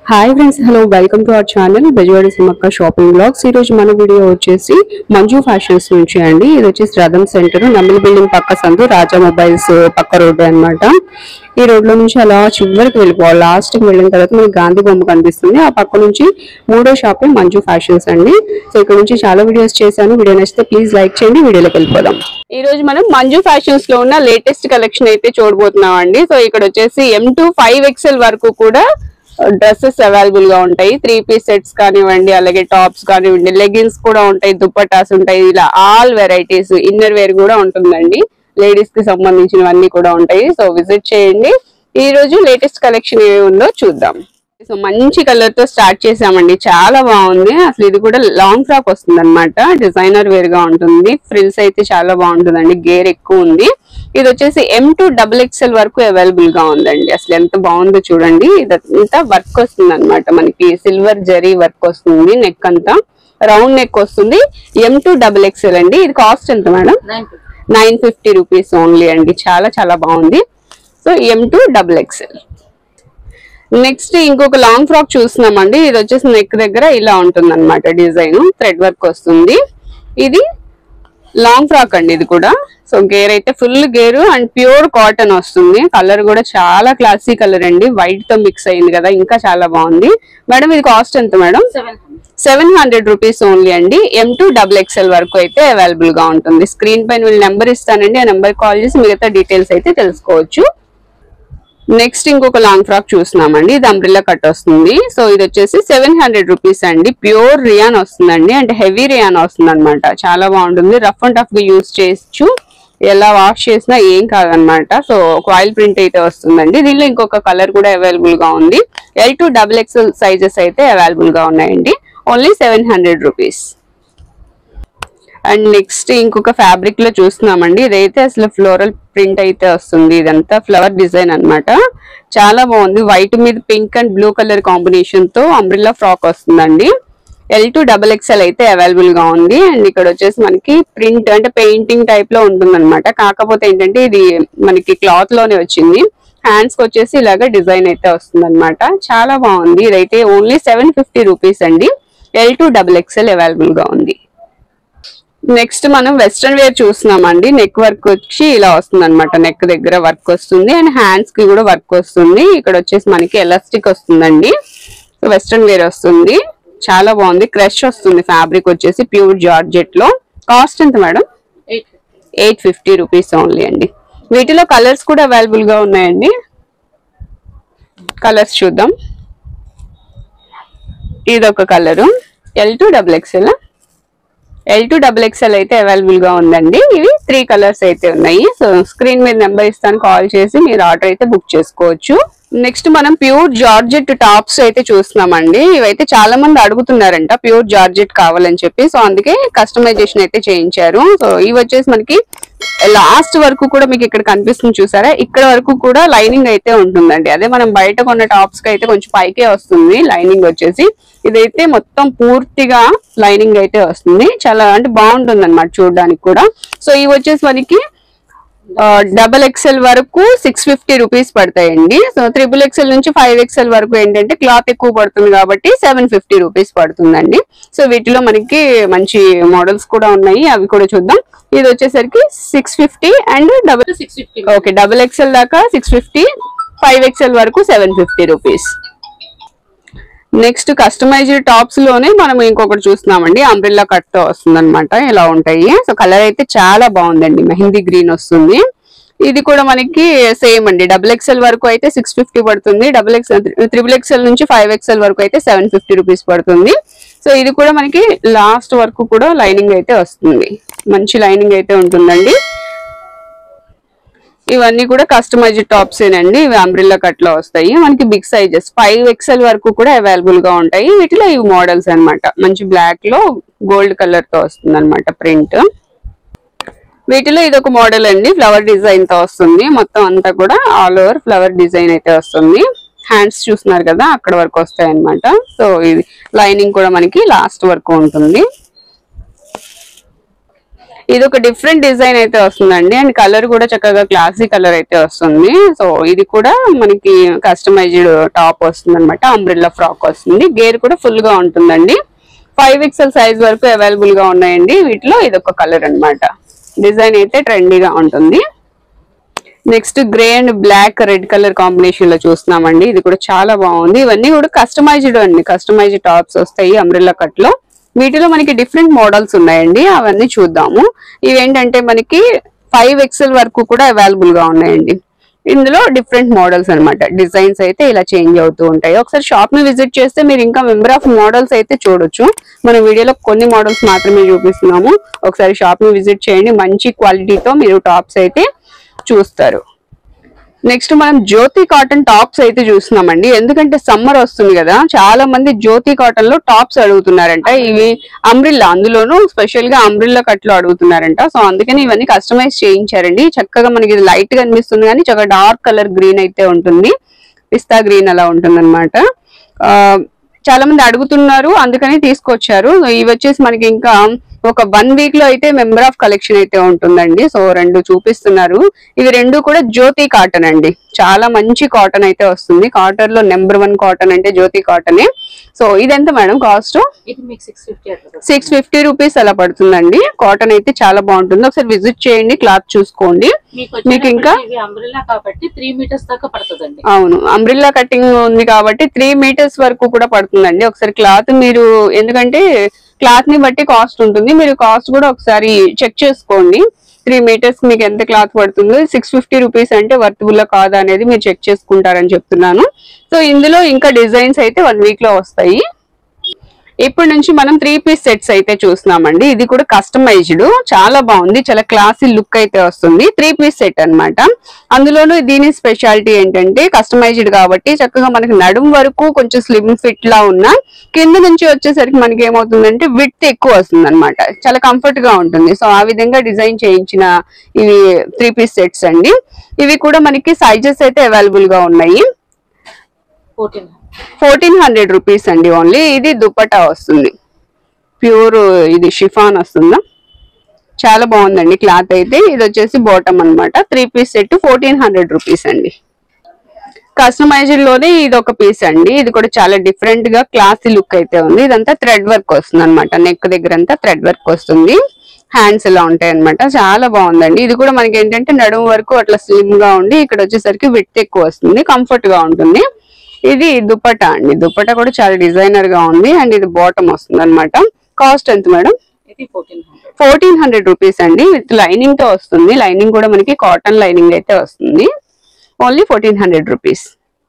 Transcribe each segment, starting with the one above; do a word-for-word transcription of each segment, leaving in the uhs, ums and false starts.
Hi friends, hello, welcome to our channel Bezawada సిమక్క shopping blogs. ఈ రోజు మన వీడియో వచ్చేసి మంజు ఫ్యాషన్స్ నుంచి అండి. ఇది వచ్చేసి రథం సెంటర్, నమ్మిలి బిల్డింగ్ పక్క సందు, రాజా మొబైల్స్ పక్క రోడ్డు అన్నమాట. ఈ రోడ్ లో నుంచి అలా చివరికి వెళ్ళిపోవాలి. లాస్ట్ కి వెళ్ళిన తర్వాత మనకి గాంధీ బొమ్మ కనిపిస్తుంది. ఆ పక్క నుంచి మూడో షాపే మంజు ఫ్యాషన్స్ అండి. సో ఇక్కడ నుంచి చాలా వీడియోస్ చేశాను. వీడియో నచ్చితే ప్లీజ్ లైక్ చేయండి. వీడియోలోకి వెళ్ళిపోదాం. ఈ రోజు మనం మంజు ఫ్యాషన్స్ లో ఉన్న లేటెస్ట్ కలెక్షన్ అయితే చూడబోతున్నాం అండి. సో ఇక్కడ వచ్చేసి ఎం టు ఫైవ్ ఎక్స్ఎల్ వరకు కూడా డ్రెస్సెస్ అవైలబుల్ గా ఉంటాయి. త్రీ పీస్ సెట్స్ కానివ్వండి, అలాగే టాప్స్ కానివ్వండి, లెగిన్స్ కూడా ఉంటాయి, దుప్పటాస్ ఉంటాయి, ఇలా ఆల్ వెరైటీస్. ఇన్నర్ వేర్ కూడా ఉంటుందండి, లేడీస్ కి సంబంధించినవన్నీ కూడా ఉంటాయి. సో విజిట్ చేయండి. ఈ రోజు లేటెస్ట్ కలెక్షన్ ఏమి ఉందో చూద్దాం. సో మంచి కలర్ తో స్టార్ట్ చేసామండి, చాలా బాగుంది. అసలు ఇది కూడా లాంగ్ ఫ్రాక్ వస్తుంది అనమాట, డిజైనర్ వేర్ గా ఉంటుంది. ఫ్రిల్స్ అయితే చాలా బాగుంటుందండి, గేర్ ఎక్కువ ఉంది. ఇది వచ్చేసి ఎం టు డబుల్ ఎక్స్ఎల్ వరకు అవైలబుల్ గా ఉందండి. అసలు ఎంత బాగుందో చూడండి. ఇదంతా వర్క్ వస్తుంది అనమాట, మనకి సిల్వర్ జరీ వర్క్ వస్తుంది. నెక్ అంతా రౌండ్ నెక్ వస్తుంది. ఎం టు డబుల్ ఎక్స్ఎల్ అండి. ఇది కాస్ట్ ఎంత madam? Nine fifty rupees only అండి. చాలా చాలా బాగుంది. So M to double XL. Next ఇంకొక లాంగ్ ఫ్రాక్ చూస్తున్నామండి. ఇది వచ్చేసి నెక్ దగ్గర ఇలా ఉంటుంది అనమాట, డిజైన్ థ్రెడ్ వర్క్ వస్తుంది. ఇది లాంగ్ ఫ్రాక్ అండి, ఇది కూడా. సో గేర్ అయితే ఫుల్ గేరు అండ్ ప్యూర్ కాటన్ వస్తుంది. కలర్ కూడా చాలా క్లాసీ కలర్ అండి, వైట్ తో మిక్స్ అయింది కదా, ఇంకా చాలా బాగుంది. మేడం ఇది కాస్ట్ ఎంత madam? Seven hundred rupees only అండి. ఎం టు డబుల్ ఎక్స్ఎల్ వరకు అయితే అవైలబుల్ గా ఉంటుంది. స్క్రీన్ పైన వీళ్ళ నెంబర్ ఇస్తానండి, ఆ నెంబర్ కాల్ చేసి మిగతా డీటెయిల్స్ అయితే తెలుసుకోవచ్చు. నెక్స్ట్ ఇంకొక లాంగ్ ఫ్రాక్ చూస్తున్నామండి. ఇది అంబ్రిల్లా కట్ వస్తుంది. సో ఇది వచ్చేసి సెవెన్ హండ్రెడ్ రూపీస్ అండి. ప్యూర్ రియాన్ వస్తుందండి, అంటే హెవీ రియాన్ వస్తుంది అనమాట. చాలా బాగుంటుంది. రఫ్ అండ్ టఫ్ గా యూజ్ చేయొచ్చు, ఎలా వాష్ చేసినా ఏం కాదనమాట. సో ఒక ఆయిల్ ప్రింట్ అయితే వస్తుందండి. దీనిలో ఇంకొక కలర్ కూడా అవైలబుల్ గా ఉంది. L to double XL sizes అయితే అవైలబుల్ గా ఉన్నాయండి. Only seven hundred rupees. And next ఇంకొక ఫ్యాబ్రిక్ లో చూస్తున్నామండి. ఇదైతే అసలు ఫ్లోరల్ ప్రింట్ అయితే వస్తుంది. ఇదంతా ఫ్లవర్ డిజైన్ అనమాట, చాలా బాగుంది. వైట్ మీద pink and blue colour combination తో అంబ్రిల్లా ఫ్రాక్ వస్తుందండి. ఎల్ టు డబల్ ఎక్స్ఎల్ అయితే అవైలబుల్ గా ఉంది. అండ్ ఇక్కడ వచ్చేసి మనకి ప్రింట్ అంటే పెయింటింగ్ టైప్ లో ఉంటుంది అనమాట. కాకపోతే ఏంటంటే ఇది మనకి క్లాత్ లోనే వచ్చింది. హ్యాండ్స్ కి వచ్చేసి ఇలాగ డిజైన్ అయితే వస్తుంది అనమాట. చాలా బాగుంది. ఇదైతే ఓన్లీ సెవెన్ ఫిఫ్టీ రూపీస్ అండి. L to double XL available గా ఉంది. నెక్స్ట్ మనం వెస్ట్రన్ వేర్ చూస్తున్నామండి. నెక్ వర్క్ వచ్చి ఇలా వస్తుంది అనమాట, నెక్ దగ్గర వర్క్ వస్తుంది అండ్ హ్యాండ్స్ కి కూడా వర్క్ వస్తుంది. ఇక్కడ వచ్చేసి మనకి ఎలాస్టిక్ వస్తుందండి. వెస్ట్రన్ వేర్ వస్తుంది, చాలా బాగుంది. క్రష్ వస్తుంది. ఫ్యాబ్రిక్ వచ్చేసి ప్యూర్ జార్జెట్ లో. కాస్ట్ ఎంత మేడం? ఎయిట్ ఫిఫ్టీ రూపీస్ ఓన్లీ అండి. వీటిలో కలర్స్ కూడా అవైలబుల్ గా ఉన్నాయండి. కలర్స్ చూద్దాం. ఇదొక colour, L to double XL. L to double XL అయితే అవైలబుల్ గా ఉందండి. ఇవి త్రీ కలర్స్ అయితే ఉన్నాయి. సో స్క్రీన్ మీద నెంబర్ ఇస్తాను, కాల్ చేసి మీరు ఆర్డర్ అయితే బుక్ చేసుకోవచ్చు. నెక్స్ట్ మనం ప్యూర్ జార్జెట్ టాప్స్ అయితే చూస్తున్నామండి. ఇవైతే చాలా మంది అడుగుతున్నారంట, ప్యూర్ జార్జెట్ కావాలని చెప్పి. సో అందుకే కస్టమైజేషన్ అయితే చేయించారు. సో ఇవి వచ్చేసి మనకి లాస్ట్ వరకు కూడా మీకు ఇక్కడ కనిపిస్తుంది చూసారా, ఇక్కడ వరకు కూడా లైనింగ్ అయితే ఉంటుందండి. అదే మనం బయట కొన్న టాప్స్ కి అయితే కొంచెం పైకే వస్తుంది లైనింగ్ వచ్చేసి. ఇదైతే మొత్తం పూర్తిగా లైనింగ్ అయితే వస్తుంది. చాలా అంటే బాగుంటుంది అనమాట చూడడానికి కూడా. సో ఇవి వచ్చేసి మనకి డబల్ ఎక్స్ఎల్ వరకు సిక్స్ ఫిఫ్టీ రూపీస్ పడతాయండి. సో త్రిబుల్ ఎక్స్ఎల్ నుంచి ఫైవ్ ఎక్స్ఎల్ వరకు ఏంటంటే క్లాత్ ఎక్కువ పడుతుంది కాబట్టి సెవెన్ ఫిఫ్టీ రూపీస్ పడుతుందండి. సో వీటిలో మనకి మంచి మోడల్స్ కూడా ఉన్నాయి, అవి కూడా చూద్దాం. ఇది వచ్చేసరికి six fifty and double six fifty okay double XL దాకా సిక్స్ ఫిఫ్టీ, ఫైవ్ ఎక్స్ఎల్ వరకు seven fifty rupees. Next customized tops లోనే మనం ఇంకొకటి చూస్తున్నామండి. అంబ్రిల్లా కట్ తో వస్తుంది అనమాట, ఇలా ఉంటాయి. సో కలర్ అయితే చాలా బాగుందండి, మెహందీ గ్రీన్ వస్తుంది. ఇది కూడా మనకి సేమ్ అండి. డబుల్ ఎక్స్ఎల్ వరకు అయితే సిక్స్ ఫిఫ్టీ పడుతుంది. డబుల్ ఎక్స్ఎల్ త్రిబుల్ ఎక్స్ఎల్ నుంచి ఫైవ్ ఎక్స్ఎల్ వరకు అయితే సెవెన్ ఫిఫ్టీ రూపీస్ పడుతుంది. సో ఇది కూడా మనకి లాస్ట్ వరకు కూడా లైనింగ్ అయితే వస్తుంది, మంచి లైనింగ్ అయితే ఉంటుందండి. ఇవన్నీ కూడా కస్టమైజ్డ్ టాప్స్ ఏనండి. ఇవి అంబ్రిల్లా కట్ లో వస్తాయి. మనకి బిగ్ సైజెస్ ఫైవ్ ఎక్స్ఎల్ వరకు కూడా అవైలబుల్ గా ఉంటాయి. వీటిలో ఇవి మోడల్స్ అనమాట. మంచి బ్లాక్ లో గోల్డ్ కలర్ తో వస్తుంది అనమాట ప్రింట్. వీటిలో ఇది ఒక మోడల్ అండి, ఫ్లవర్ డిజైన్ తో వస్తుంది. మొత్తం అంతా కూడా ఆల్ ఓవర్ ఫ్లవర్ డిజైన్ అయితే వస్తుంది. హ్యాండ్స్ చూస్తున్నారు కదా, అక్కడ వరకు వస్తాయి అనమాట. సో ఇది లైనింగ్ కూడా మనకి లాస్ట్ వరకు ఉంటుంది. ఇది ఒక డిఫరెంట్ డిజైన్ అయితే వస్తుందండి అండ్ కలర్ కూడా చక్కగా క్లాసీ కలర్ అయితే వస్తుంది. సో ఇది కూడా మనకి కస్టమైజ్డ్ టాప్ వస్తుంది అనమాట. అంబ్రెల్లా ఫ్రాక్ వస్తుంది. గేర్ కూడా ఫుల్ గా ఉంటుందండి. ఫైవ్ ఎక్స్ఎల్ సైజ్ వరకు అవైలబుల్ గా ఉన్నాయండి వీటిలో. ఇది ఒక కలర్ అనమాట. డిజైన్ అయితే ట్రెండీగా ఉంటుంది. Next grey and black red colour combination లో చూస్తున్నామండి. ఇది కూడా చాలా బాగుంది. ఇవన్నీ కూడా కస్టమైజ్డ్ అండి. కస్టమైజ్డ్ టాప్స్ వస్తాయి అంబ్రెల్లా కట్ లో. వీటిలో మనకి డిఫరెంట్ మోడల్స్ ఉన్నాయండి. అవన్నీ చూద్దాము. ఇవేంటంటే మనకి ఫైవ్ ఎక్స్ఎల్ వరకు కూడా అవైలబుల్ గా ఉన్నాయండి. ఇందులో డిఫరెంట్ మోడల్స్ అనమాట. డిజైన్స్ అయితే ఇలా చేంజ్ అవుతూ ఉంటాయి. ఒకసారి షాప్ ని విజిట్ చేస్తే మీరు ఇంకా మెంబర్ ఆఫ్ మోడల్స్ అయితే చూడొచ్చు. మన వీడియోలో కొన్ని మోడల్స్ మాత్రమే చూపిస్తున్నాము. ఒకసారి షాప్ ని విజిట్ చేయండి. మంచి క్వాలిటీతో మీరు టాప్స్ అయితే చూస్తారు. నెక్స్ట్ మనం జ్యోతి కాటన్ టాప్స్ అయితే చూస్తున్నామండి. ఎందుకంటే సమ్మర్ వస్తుంది కదా, చాలా మంది జ్యోతి కాటన్ లో టాప్స్ అడుగుతున్నారంట. ఇవి అంబ్రిల్లా, అందులోనూ స్పెషల్ గా అంబ్రిల్లా కట్ లో అడుగుతున్నారంట. సో అందుకని ఇవన్నీ కస్టమైజ్ చేయించారండి. చక్కగా మనకి ఇది లైట్ గా అనిపిస్తుంది కానీ చక్కగా డార్క్ కలర్ గ్రీన్ అయితే ఉంటుంది. పిస్తా గ్రీన్ అలా ఉంటుంది అనమాట. ఆ చాలా మంది అడుగుతున్నారు, అందుకని తీసుకొచ్చారు. ఇవి వచ్చేసి మనకి ఇంకా ఒక వన్ వీక్ లో అయితే మెంబర్ ఆఫ్ కలెక్షన్ అయితే ఉంటుందండి. సో రెండు చూపిస్తున్నారు. ఇవి రెండు కూడా జ్యోతి కాటన్ అండి. చాలా మంచి కాటన్ అయితే వస్తుంది. కాటన్ లో నెంబర్ వన్ కాటన్ అంటే జ్యోతి కాటనే. సో ఇది ఎంత madam cost? Six fifty rupees అలా పడుతుందండి. కాటన్ అయితే చాలా బాగుంటుంది. ఒకసారి విజిట్ చేయండి, క్లాత్ చూసుకోండి. మీకు ఇంకా అవును, అంబ్రిల్లా కటింగ్ ఉంది కాబట్టి త్రీ మీటర్స్ వరకు కూడా పడుతుందండి. ఒకసారి క్లాత్ మీరు, ఎందుకంటే క్లాత్ ని బట్టి కాస్ట్ ఉంటుంది. మీరు కాస్ట్ కూడా ఒకసారి చెక్ చేసుకోండి. త్రీ మీటర్స్ మీకు ఎంత క్లాత్ పడుతుందో. సిక్స్ ఫిఫ్టీ రూపీస్ అంటే వర్తబుల్ కాదా అనేది మీరు చెక్ చేసుకుంటారని చెప్తున్నాను. సో ఇందులో ఇంకా డిజైన్స్ అయితే వన్ వీక్ లో వస్తాయి. ఇప్పటి నుంచి మనం త్రీ పీస్ సెట్స్ అయితే చూస్తున్నామండి. ఇది కూడా కస్టమైజ్డ్, చాలా బాగుంది. చాలా క్లాసీ లుక్ అయితే వస్తుంది. త్రీ పీస్ సెట్ అనమాట. అందులోనూ దీని స్పెషాలిటీ ఏంటంటే కస్టమైజ్డ్ కాబట్టి చక్కగా మనకి నడుం వరకు కొంచెం స్లిమ్ ఫిట్ లా ఉన్న, కింద నుంచి వచ్చేసరికి మనకి ఏమవుతుందంటే విడ్త్ ఎక్కువ వస్తుంది అనమాట. చాలా కంఫర్ట్ గా ఉంటుంది. సో ఆ విధంగా డిజైన్ చేయించిన ఇవి త్రీ పీస్ సెట్స్ అండి. ఇవి కూడా మనకి సైజెస్ అయితే అవైలబుల్ గా ఉన్నాయి. ఫోర్టీన్ హండ్రెడ్ రూపీస్ అండి ఓన్లీ. ఇది దుపట్టా వస్తుంది. ప్యూర్ ఇది షిఫాన్ వస్తుందా, చాలా బాగుందండి క్లాత్ అయితే. ఇది వచ్చేసి బాటమ్ అనమాట. Three piece set fourteen hundred rupees అండి. కస్టమైజ్డ్ లోనే ఇది ఒక పీస్ అండి. ఇది కూడా చాలా డిఫరెంట్ గా క్లాసీ లుక్ అయితే ఉంది. ఇదంతా థ్రెడ్ వర్క్ వస్తుంది అనమాట. నెక్ దగ్గర అంతా థ్రెడ్ వర్క్ వస్తుంది. హ్యాండ్స్ ఇలా ఉంటాయి అనమాట. చాలా బాగుందండి. ఇది కూడా మనకి ఏంటంటే నడుము వరకు అట్లా స్లిమ్ గా ఉండి ఇక్కడ వచ్చేసరికి విడ్త్ ఎక్కువ వస్తుంది, కంఫర్ట్ గా ఉంటుంది. ఇది దుపట్టా అండి. దుపట్టా కూడా చాలా డిజైనర్ గా ఉంది. అండ్ ఇది బాటమ్ వస్తుంది అనమాట. కాస్ట్ ఎంత మేడం? ఫోర్టీన్ హండ్రెడ్ రూపీస్ అండి. విత్ లైనింగ్ తో వస్తుంది. లైనింగ్ కూడా మనకి కాటన్ లైనింగ్ అయితే వస్తుంది. Only fourteen hundred rupees.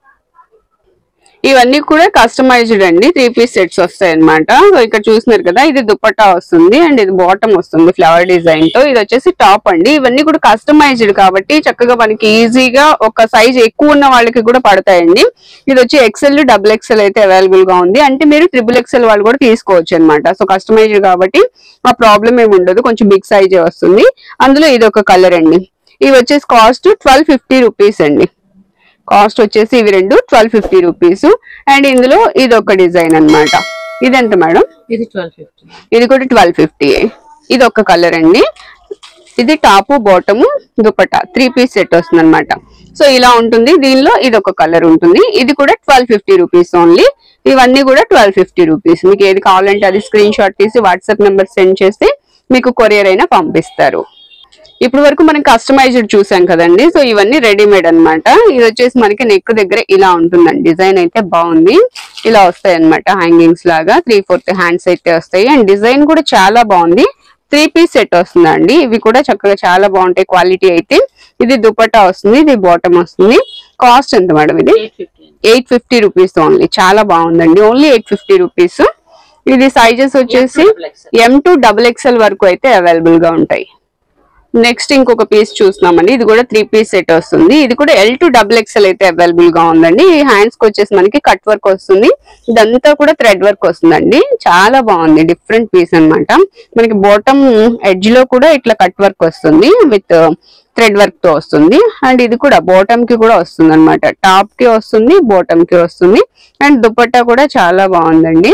ఇవన్నీ కూడా కస్టమైజ్డ్ అండి. త్రీ పీస్ సెట్స్ వస్తాయి అనమాట. సో ఇక్కడ చూస్తున్నారు కదా, ఇది దుపట్టా వస్తుంది అండ్ ఇది బాటమ్ వస్తుంది ఫ్లవర్ డిజైన్ తో. ఇది వచ్చేసి టాప్ అండి. ఇవన్నీ కూడా కస్టమైజ్డ్ కాబట్టి చక్కగా మనకి ఈజీగా ఒక సైజ్ ఎక్కువ ఉన్న వాళ్ళకి కూడా పడతాయండి. ఇది వచ్చి ఎక్సెల్ డబుల్ ఎక్సెల్ అయితే అవైలబుల్ గా ఉంది. అంటే మీరు ట్రిపుల్ ఎక్సెల్ వాళ్ళు కూడా తీసుకోవచ్చు అనమాట. సో కస్టమైజ్డ్ కాబట్టి ఆ ప్రాబ్లం ఏమి ఉండదు. కొంచెం బిగ్ సైజే వస్తుంది. అందులో ఇది ఒక కలర్ అండి. ఇవి వచ్చేసి కాస్ట్ ట్వెల్వ్ ఫిఫ్టీ రూపీస్ అండి. కాస్ట్ వచ్చేసి ఇవి రెండు ట్వెల్వ్ ఫిఫ్టీ రూపీస్. అండ్ ఇందులో ఇది ఒక డిజైన్ అనమాట. ఇది ఎంత మేడం? ఇది ట్వెల్వ్ ఫిఫ్టీ. ఇది కూడా ట్వెల్వ్ ఫిఫ్టీ. ఇది ఒక కలర్ అండి. ఇది top bottom dupatta three piece set వస్తుంది అనమాట. సో ఇలా ఉంటుంది. దీనిలో ఇది ఒక కలర్ ఉంటుంది. ఇది కూడా ట్వెల్వ్ ఫిఫ్టీ రూపీస్ ఓన్లీ. ఇవన్నీ కూడా ట్వెల్వ్ ఫిఫ్టీ రూపీస్. మీకు ఏది కావాలంటే అది స్క్రీన్ షాట్ తీసి వాట్సాప్ నెంబర్ సెండ్ చేస్తే మీకు కొరియర్ అయినా పంపిస్తారు. ఇప్పుడు వరకు మనం కస్టమైజ్డ్ చూసాం కదండి. సో ఇవన్నీ రెడీమేడ్ అనమాట. ఇది వచ్చేసి మనకి నెక్ దగ్గర ఇలా ఉంటుందండి. డిజైన్ అయితే బాగుంది. ఇలా వస్తాయి అనమాట హ్యాంగింగ్స్ లాగా. త్రీ ఫోర్త్ హ్యాండ్స్ అయితే వస్తాయి. అండ్ డిజైన్ కూడా చాలా బాగుంది. త్రీ పీస్ సెట్ వస్తుందండి. ఇవి కూడా చక్కగా చాలా బాగుంటాయి క్వాలిటీ అయితే. ఇది దుపట్టా వస్తుంది. ఇది బాటమ్ వస్తుంది. కాస్ట్ ఎంత మేడం? ఇది ఎయిట్ ఫిఫ్టీ రూపీస్ ఓన్లీ. చాలా బాగుందండి. Only eight fifty rupees. ఇది సైజెస్ వచ్చేసి ఎం టు డబుల్ ఎక్స్ఎల్ వరకు అయితే అవైలబుల్ గా ఉంటాయి. నెక్స్ట్ ఇంకొక పీస్ చూస్తున్నామండి. ఇది కూడా త్రీ పీస్ సెట్ వస్తుంది. ఇది కూడా ఎల్ టు డబుల్ ఎక్స్ఎల్ అయితే అవైలబుల్ గా ఉందండి. ఈ హ్యాండ్స్ కి వచ్చేసి మనకి కట్ వర్క్ వస్తుంది. ఇదంతా కూడా థ్రెడ్ వర్క్ వస్తుందండి. చాలా బాగుంది. డిఫరెంట్ పీస్ అనమాట. మనకి బాటమ్ ఎడ్జ్ లో కూడా ఇట్లా కట్ వర్క్ వస్తుంది విత్ థ్రెడ్ వర్క్ తో వస్తుంది. అండ్ ఇది కూడా బాటమ్ కి కూడా వస్తుంది అనమాట. టాప్ కి వస్తుంది, బాటమ్ కి వస్తుంది. అండ్ దుపట్టా కూడా చాలా బాగుందండి.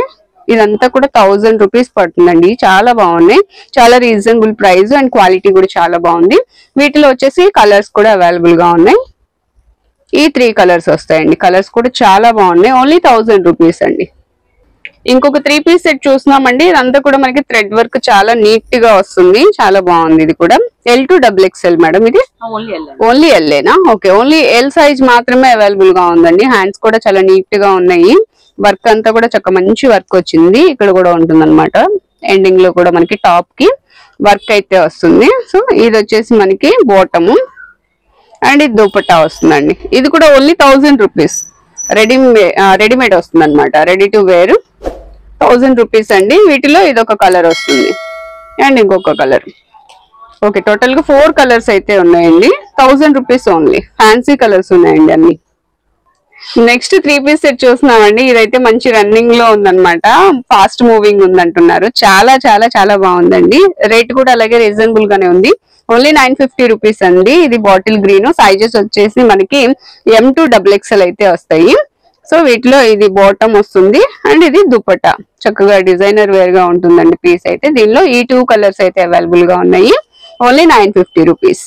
ఇదంతా కూడా థౌజండ్ రూపీస్ పడుతుందండి. చాలా బాగున్నాయి, చాలా రీజనబుల్ ప్రైస్ అండ్ క్వాలిటీ కూడా చాలా బాగుంది. వీటిలో వచ్చేసి కలర్స్ కూడా అవైలబుల్ గా ఉన్నాయి. ఈ త్రీ కలర్స్ వస్తాయండి. కలర్స్ కూడా చాలా బాగున్నాయి. ఓన్లీ థౌజండ్ రూపీస్ అండి. ఇంకొక త్రీ పీస్ సెట్ చూస్తున్నామండి. ఇదంతా కూడా మనకి థ్రెడ్ వర్క్ చాలా నీట్ గా వస్తుంది, చాలా బాగుంది. ఇది కూడా L to double XL madam. ఇది ఓన్లీ ఎల్ఏనా? ఓకే, ఓన్లీ ఎల్ సైజ్ మాత్రమే అవైలబుల్ గా ఉందండి. హ్యాండ్స్ కూడా చాలా నీట్ గా ఉన్నాయి. వర్క్ అంతా కూడా చక్క మంచి వర్క్ వచ్చింది. ఇక్కడ కూడా ఉంటుంది అనమాట. ఎండింగ్ లో కూడా మనకి టాప్ కి వర్క్ అయితే వస్తుంది. సో ఇది వచ్చేసి మనకి బాటము అండ్ ఇది దుపట్టా వస్తుందండి. ఇది కూడా ఓన్లీ థౌజండ్ రూపీస్ రెడీమే రెడీమేడ్ వస్తుంది అనమాట. Ready to wear thousand rupees అండి. వీటిలో ఇది ఒక కలర్ వస్తుంది అండ్ ఇంకొక కలర్. ఓకే, టోటల్ గా ఫోర్ కలర్స్ అయితే ఉన్నాయండి. Thousand rupees only. Fancy colours ఉన్నాయండి అన్ని. నెక్స్ట్ త్రీ పీస్ సెట్ చూస్తున్నామండి. ఇదైతే మంచి రన్నింగ్ లో ఉందన్నమాట. ఫాస్ట్ మూవింగ్ ఉందంటున్నారు. చాలా చాలా చాలా బాగుందండి. రేట్ కూడా అలాగే రీజనబుల్ గానే ఉంది. ఓన్లీ నైన్ ఫిఫ్టీ రూపీస్ అండి. ఇది బాటిల్ గ్రీన్. సైజెస్ వచ్చేసి మనకి ఎం టు డబుల్ ఎక్స్ఎల్ అయితే వస్తాయి. సో వీటిలో ఇది బాటమ్ వస్తుంది అండ్ ఇది దుపట్టా. చక్కగా డిజైనర్ వేర్ గా ఉంటుందండి పీస్ అయితే. దీనిలో ఈ టూ కలర్స్ అయితే అవైలబుల్ గా ఉన్నాయి. Only nine fifty rupees.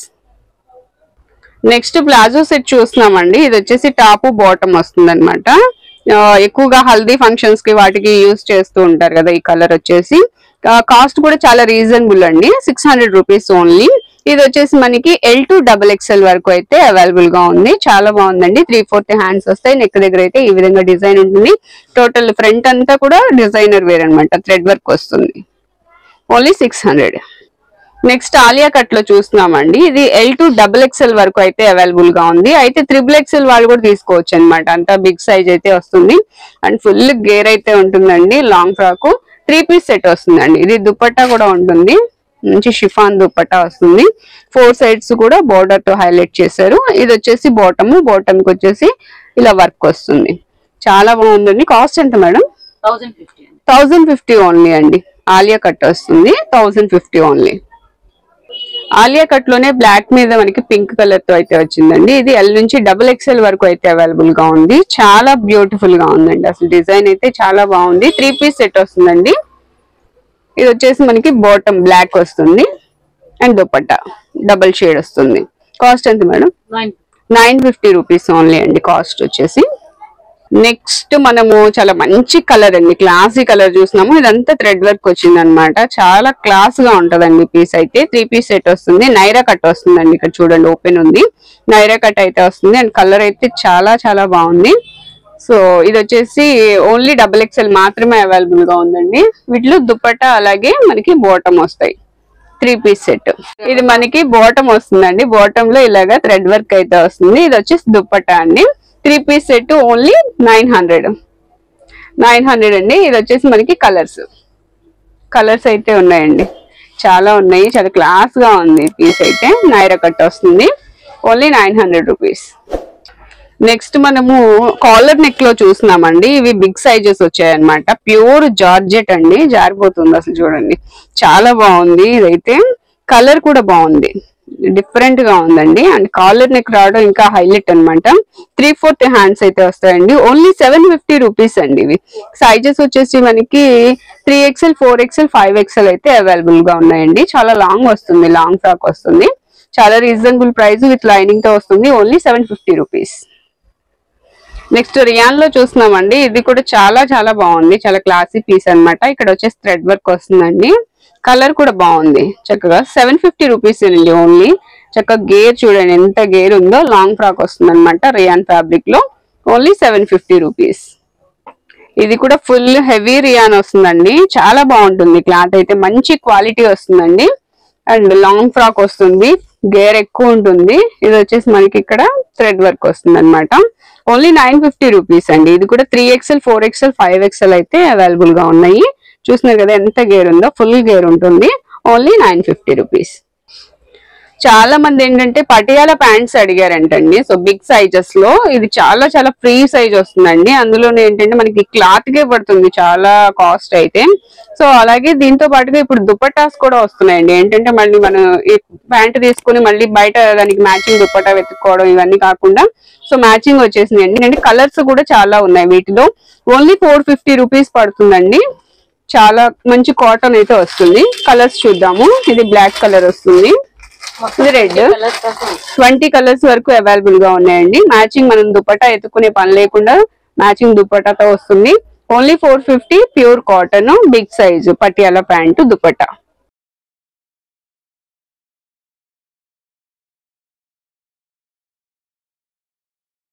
Next palazzo set చూస్తున్నామండి. ఇది వచ్చేసి టాప్ బాటమ్ వస్తుంది అనమాట. ఎక్కువగా హల్దీ ఫంక్షన్స్ కి వాటికి యూజ్ చేస్తూ ఉంటారు కదా. ఈ కలర్ వచ్చేసి కాస్ట్ కూడా చాలా రీజనబుల్ అండి. Six hundred rupees only. ఇది వచ్చేసి మనకి ఎల్ టు డబుల్ ఎక్స్ఎల్ వరకు అయితే అవైలబుల్ గా ఉంది. చాలా బాగుందండి. త్రీ ఫోర్త్ హ్యాండ్స్ వస్తాయి. నెక్ దగ్గర అయితే ఈ విధంగా డిజైన్ ఉంటుంది. టోటల్ ఫ్రంట్ అంతా కూడా డిజైనర్ వేర్ అనమాట. థ్రెడ్ వర్క్ వస్తుంది. Only six hundred. Next Alia cut లో చూస్తున్నామండి. ఇది ఎల్ టు డబుల్ ఎక్స్ఎల్ వరకు అయితే అవైలబుల్ గా ఉంది. అయితే త్రిబుల్ ఎక్స్ఎల్ వాళ్ళు కూడా తీసుకోవచ్చు అనమాట. అంతా బిగ్ సైజ్ అయితే వస్తుంది అండ్ ఫుల్ గేర్ అయితే ఉంటుందండి. Long frock three piece set వస్తుందండి. ఇది దుపట్టా కూడా ఉంటుంది. మంచి షిఫాన్ దుపట్టా వస్తుంది. ఫోర్ సైడ్స్ కూడా బోర్డర్ తో హైలైట్ చేశారు. ఇది వచ్చేసి బాటమ్. బాటమ్ కి వచ్చేసి ఇలా వర్క్ వస్తుంది. చాలా బాగుందండి. కాస్ట్ ఎంత మేడం? థౌజండ్ ఫిఫ్టీ ఓన్లీ అండి. ఆలియా కట్ వస్తుంది. Thousand fifty only. Alia cut లోనే బ్లాక్ మీద మనకి పింక్ కలర్ తో అయితే వచ్చిందండి. ఇది ఎల్ నుంచి డబుల్ ఎక్స్ఎల్ వరకు అయితే అవైలబుల్ గా ఉంది. చాలా బ్యూటిఫుల్ గా ఉందండి. అసలు డిజైన్ అయితే చాలా బాగుంది. త్రీ పీస్ సెట్ వస్తుందండి. ఇది వచ్చేసి మనకి బాటమ్ బ్లాక్ వస్తుంది అండ్ దుపట్టా డబుల్ షేడ్ వస్తుంది. కాస్ట్ ఎంత madam? Nine fifty rupees only అండి కాస్ట్ వచ్చేసి. నెక్స్ట్ మనము చాలా మంచి కలర్ అండి, క్లాసీ కలర్ చూస్తున్నాము. ఇదంతా థ్రెడ్ వర్క్ వచ్చింది అనమాట. చాలా క్లాస్ గా ఉంటదండి పీస్ అయితే. త్రీ పీస్ సెట్ వస్తుంది. నైరా కట్ వస్తుందండి. ఇక్కడ చూడండి ఓపెన్ ఉంది. నైరా కట్ అయితే వస్తుంది అండ్ కలర్ అయితే చాలా చాలా బాగుంది. సో ఇది వచ్చేసి ఓన్లీ డబుల్ ఎక్స్ఎల్ మాత్రమే అవైలబుల్ గా ఉందండి. వీటిలో దుపట్టా అలాగే మనకి బాటమ్ వస్తాయి. Three piece set. ఇది మనకి బాటమ్ వస్తుందండి. బాటమ్ లో ఇలాగా థ్రెడ్ వర్క్ అయితే వస్తుంది. ఇది వచ్చేసి దుపట్టా అండి. Three piece set only nine hundred nine hundred అండి. ఇది వచ్చేసి మనకి కలర్స్ కలర్స్ అయితే ఉన్నాయండి. చాలా ఉన్నాయి. చాలా క్లాస్ గా ఉంది పీస్ అయితే. నైరా కట్ వస్తుంది. Only nine hundred rupees. Next మనము కాలర్ నెక్ లో చూస్తున్నామండి. ఇవి బిగ్ సైజెస్ వచ్చాయన్నమాట. ప్యూర్ జార్జెట్ అండి. జారిపోతుంది అసలు చూడండి. చాలా బాగుంది. ఇదైతే కలర్ కూడా బాగుంది. డిఫరెంట్ గా ఉందండి అండ్ కాలర్ నెక్ రావడం ఇంకా హైలైట్ అనమాట. త్రీ ఫోర్త్ హ్యాండ్స్ అయితే వస్తాయండి. ఓన్లీ సెవెన్ ఫిఫ్టీ రూపీస్ అండి. ఇవి సైజెస్ వచ్చేసి మనకి three XL four XL five XL అయితే అవైలబుల్ గా ఉన్నాయండి. చాలా లాంగ్ వస్తుంది. లాంగ్ ఫ్రాక్ వస్తుంది. చాలా రీజనబుల్ ప్రైస్ విత్ లైనింగ్ తో వస్తుంది. Only seven fifty rupees. Next rayon లో చూస్తున్నామండి. ఇది కూడా చాలా చాలా బాగుంది. చాలా క్లాసీ పీస్ అనమాట. ఇక్కడ వచ్చేసి థ్రెడ్ వర్క్ వస్తుందండి. కలర్ కూడా బాగుంది. చక్కగా సెవెన్ ఫిఫ్టీ రూపీస్ అండి ఓన్లీ. చక్కగా గేర్ చూడండి ఎంత గేర్ ఉందో. లాంగ్ ఫ్రాక్ వస్తుంది అనమాట. రియాన్ ఫ్యాబ్రిక్ లో ఓన్లీ సెవెన్ ఫిఫ్టీ రూపీస్. ఇది కూడా ఫుల్ హెవీ రియాన్ వస్తుందండి. చాలా బాగుంటుంది. క్లాత్ అయితే మంచి క్వాలిటీ వస్తుందండి అండ్ లాంగ్ ఫ్రాక్ వస్తుంది. గేర్ ఎక్కువ ఉంటుంది. ఇది వచ్చేసి మనకి ఇక్కడ థ్రెడ్ వర్క్ వస్తుంది అనమాట. ఓన్లీ నైన్ ఫిఫ్టీ రూపీస్ అండి. ఇది కూడా three XL four XL five XL అయితే అవైలబుల్ గా ఉన్నాయి. చూస్తున్నారు కదా ఎంత గేర్ ఉందో. ఫుల్ గేర్ ఉంటుంది. Only nine fifty rupees. చాలా మంది ఏంటంటే పటియాల ప్యాంట్స్ అడిగారంటండి. సో బిగ్ సైజెస్ లో ఇది చాలా చాలా ఫ్రీ సైజ్ వస్తుందండి. అందులోనే ఏంటంటే మనకి క్లాత్ కే పడుతుంది చాలా కాస్ట్ అయితే. సో అలాగే దీంతో పాటుగా ఇప్పుడు దుపట్టాస్ కూడా వస్తున్నాయండి. ఏంటంటే మళ్ళీ మనం ఈ ప్యాంట్ తీసుకుని మళ్ళీ బయట దానికి మ్యాచింగ్ దుపట్టా వెతుక్కోవడం ఇవన్నీ కాకుండా సో మ్యాచింగ్ వచ్చేసిందండి. అంటే కలర్స్ కూడా చాలా ఉన్నాయి వీటిలో. ఓన్లీ ఫోర్ ఫిఫ్టీ రూపీస్ పడుతుందండి. చాలా మంచి కాటన్ అయితే వస్తుంది. కలర్స్ చూద్దాము. ఇది బ్లాక్ కలర్ వస్తుంది, ఇది రెడ్. ట్వంటీ కలర్స్ వరకు అవైలబుల్ గా ఉన్నాయండి. మ్యాచింగ్ మనం దుపట్టా ఎత్తుకునే పని లేకుండా మ్యాచింగ్ దుపట్టాతో వస్తుంది. Only four fifty, pure cotton, big size Patiala pant dupatta.